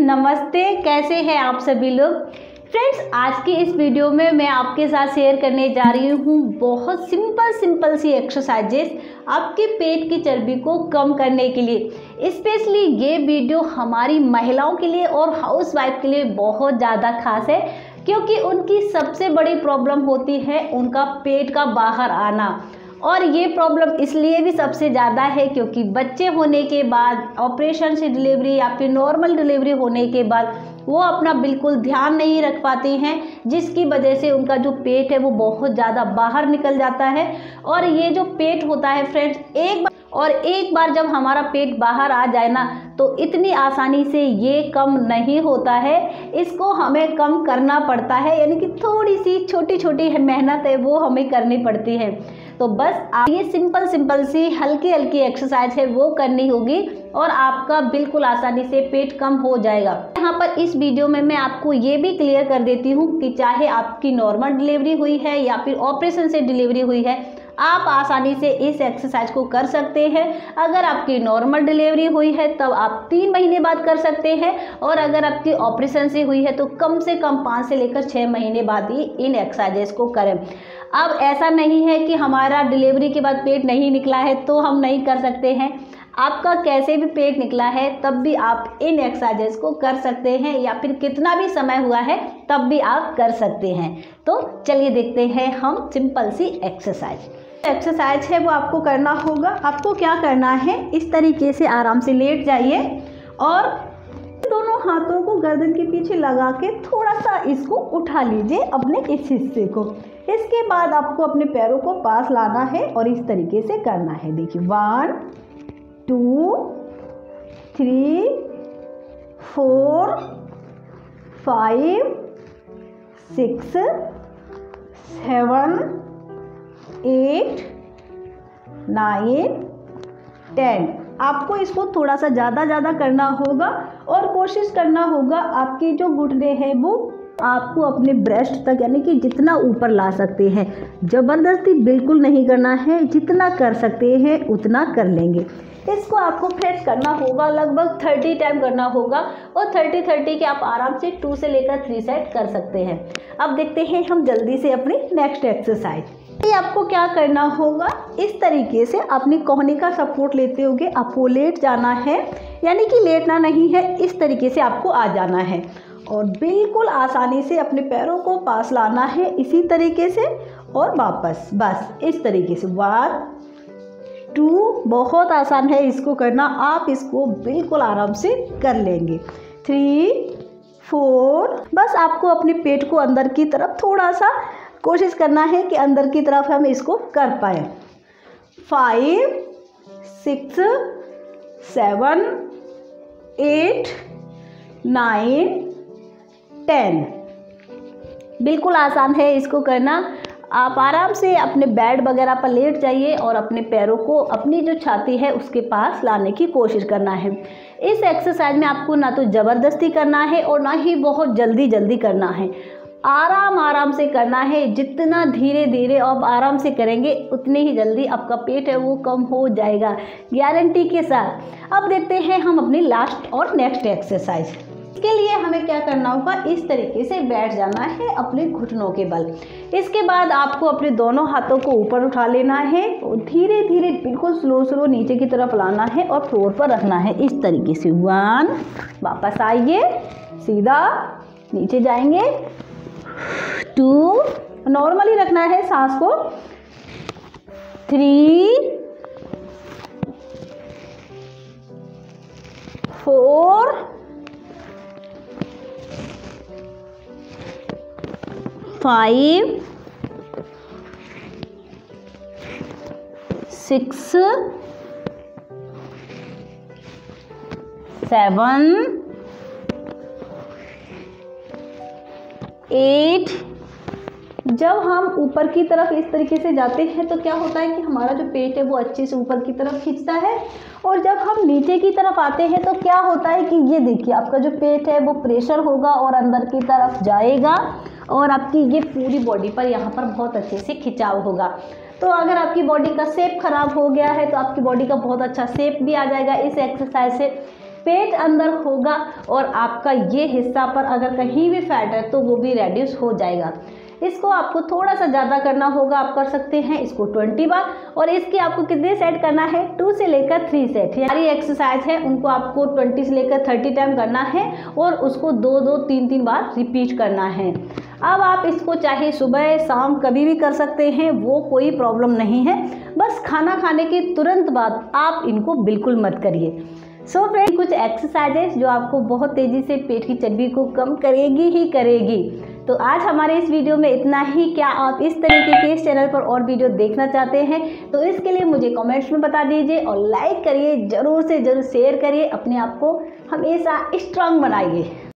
नमस्ते, कैसे हैं आप सभी लोग। फ्रेंड्स, आज की इस वीडियो में मैं आपके साथ शेयर करने जा रही हूँ बहुत सिंपल सी एक्सरसाइजेस आपके पेट की चर्बी को कम करने के लिए। स्पेशली ये वीडियो हमारी महिलाओं के लिए और हाउसवाइफ के लिए बहुत ज़्यादा खास है, क्योंकि उनकी सबसे बड़ी प्रॉब्लम होती है उनका पेट का बाहर आना। और ये प्रॉब्लम इसलिए भी सबसे ज़्यादा है क्योंकि बच्चे होने के बाद, ऑपरेशन से डिलीवरी या फिर नॉर्मल डिलीवरी होने के बाद वो अपना बिल्कुल ध्यान नहीं रख पाती हैं, जिसकी वजह से उनका जो पेट है वो बहुत ज़्यादा बाहर निकल जाता है। और ये जो पेट होता है फ्रेंड्स, एक बार जब हमारा पेट बाहर आ जाए ना, तो इतनी आसानी से ये कम नहीं होता है। इसको हमें कम करना पड़ता है, यानी कि थोड़ी सी छोटी मेहनत है वो हमें करनी पड़ती है। तो बस ये सिंपल सी हल्की एक्सरसाइज है वो करनी होगी और आपका बिल्कुल आसानी से पेट कम हो जाएगा। यहाँ पर इस वीडियो में मैं आपको ये भी क्लियर कर देती हूँ कि चाहे आपकी नॉर्मल डिलीवरी हुई है या फिर ऑपरेशन से डिलीवरी हुई है, आप आसानी से इस एक्सरसाइज को कर सकते हैं। अगर आपकी नॉर्मल डिलीवरी हुई है तब आप 3 महीने बाद कर सकते हैं, और अगर आपकी ऑपरेशन से हुई है तो कम से कम 5 से लेकर 6 महीने बाद ही इन एक्सरसाइजेस को करें। अब ऐसा नहीं है कि हमारा डिलीवरी के बाद पेट नहीं निकला है तो हम नहीं कर सकते हैं। आपका कैसे भी पेट निकला है तब भी आप इन एक्सरसाइजेस को कर सकते हैं, या फिर कितना भी समय हुआ है तब भी आप कर सकते हैं। तो चलिए देखते हैं हम सिंपल सी एक्सरसाइज है वो आपको करना होगा। आपको क्या करना है, इस तरीके से आराम से लेट जाइए और दोनों हाथों को गर्दन के पीछे लगा के थोड़ा सा इसको उठा लीजिए अपने इस हिस्से को। इसके बाद आपको अपने पैरों को पास लाना है और इस तरीके से करना है। देखिए 1 2 3 4 5 6 7 8 9 10। आपको इसको थोड़ा सा ज़्यादा करना होगा और कोशिश करना होगा आपके जो घुटने हैं वो आपको अपने ब्रेस्ट तक, यानी कि जितना ऊपर ला सकते हैं। ज़बरदस्ती बिल्कुल नहीं करना है, जितना कर सकते हैं उतना कर लेंगे। इसको आपको फ्रेंड्स करना होगा, लगभग 30 टाइम करना होगा, और 30 के आप आराम से 2 से लेकर 3 सेट कर सकते हैं। अब देखते हैं हम जल्दी से अपनी नेक्स्ट एक्सरसाइज। ये आपको क्या करना होगा, इस तरीके से अपनी कोहनी का सपोर्ट लेते हुए आपको लेट जाना है, यानी कि लेटना नहीं है, इस तरीके से आपको आ जाना है और बिल्कुल आसानी से अपने पैरों को पास लाना है इसी तरीके से और वापस, बस इस तरीके से 1 2। बहुत आसान है इसको करना, आप इसको बिल्कुल आराम से कर लेंगे। 3 4। बस आपको अपने पेट को अंदर की तरफ थोड़ा सा कोशिश करना है कि अंदर की तरफ हम इसको कर पाए। 5 6 7 8 9 10। बिल्कुल आसान है इसको करना। आप आराम से अपने बेड वगैरह पर लेट जाइए और अपने पैरों को अपनी जो छाती है उसके पास लाने की कोशिश करना है। इस एक्सरसाइज में आपको ना तो ज़बरदस्ती करना है और ना ही बहुत जल्दी करना है। आराम से करना है। जितना धीरे आप आराम से करेंगे उतनी ही जल्दी आपका पेट है वो कम हो जाएगा, गारंटी के साथ। अब देखते हैं हम अपनी लास्ट और नेक्स्ट एक्सरसाइज। इसके लिए हमें क्या करना होगा, इस तरीके से बैठ जाना है अपने घुटनों के बल। इसके बाद आपको अपने दोनों हाथों को ऊपर उठा लेना है और धीरे बिल्कुल स्लो नीचे की तरफ लाना है और फ्लोर पर रखना है इस तरीके से। 1, वापस आइए, सीधा नीचे जाएंगे। 2, नॉर्मली रखना है सांस को। 3 4 5 6 7 8। जब हम ऊपर की तरफ इस तरीके से जाते हैं तो क्या होता है कि हमारा जो पेट है वो अच्छे से ऊपर की तरफ खींचता है, और जब हम नीचे की तरफ आते हैं तो क्या होता है कि ये देखिए आपका जो पेट है वो प्रेशर होगा और अंदर की तरफ जाएगा और आपकी ये पूरी बॉडी पर यहाँ पर बहुत अच्छे से खिंचाव होगा। तो अगर आपकी बॉडी का शेप खराब हो गया है तो आपकी बॉडी का बहुत अच्छा शेप भी आ जाएगा इस एक्सरसाइज से। पेट अंदर होगा और आपका ये हिस्सा पर अगर कहीं भी फैट है तो वो भी रिड्यूस हो जाएगा। इसको आपको थोड़ा सा ज़्यादा करना होगा, आप कर सकते हैं इसको 20 बार। और इसके आपको कितने सेट करना है, 2 से लेकर 3 सेट। हमारी एक्सरसाइज है उनको आपको 20 से लेकर 30 टाइम करना है और उसको 2-2, 3-3 बार रिपीट करना है। अब आप इसको चाहे सुबह शाम कभी भी कर सकते हैं, वो कोई प्रॉब्लम नहीं है। बस खाना खाने के तुरंत बाद आप इनको बिल्कुल मत करिए। सो फ्रेंड, कुछ एक्सरसाइजेस जो आपको बहुत तेज़ी से पेट की चर्बी को कम करेगी ही करेगी। तो आज हमारे इस वीडियो में इतना ही। क्या आप इस तरीके के इस चैनल पर और वीडियो देखना चाहते हैं तो इसके लिए मुझे कमेंट्स में बता दीजिए और लाइक करिए, ज़रूर से ज़रूर शेयर करिए, अपने आप को हमेशा स्ट्रांग बनाइए।